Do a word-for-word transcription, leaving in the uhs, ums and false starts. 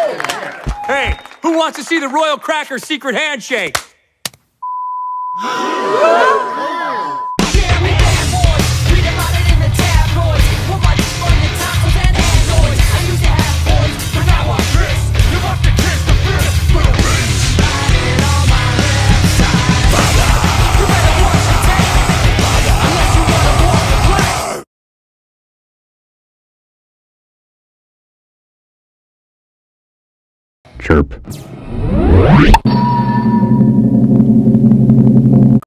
Hey, who wants to see the Royal Cracker secret handshake? Chirp.